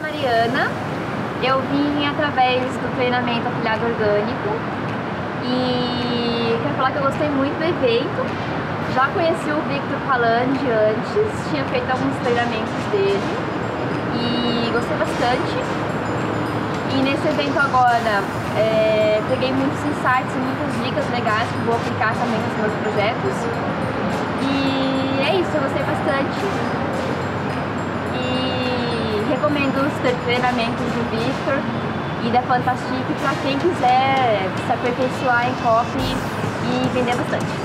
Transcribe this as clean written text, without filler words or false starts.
Mariana, eu vim através do treinamento Afiliado Orgânico e quero falar que eu gostei muito do evento. Já conheci o Victor Palangi antes, tinha feito alguns treinamentos dele e gostei bastante. E nesse evento agora peguei muitos insights e muitas dicas legais que vou aplicar também nos meus projetos. E é isso, eu gostei bastante. E recomendo os treinamentos do Victor e da Fantastic para quem quiser se aperfeiçoar em copy e vender bastante.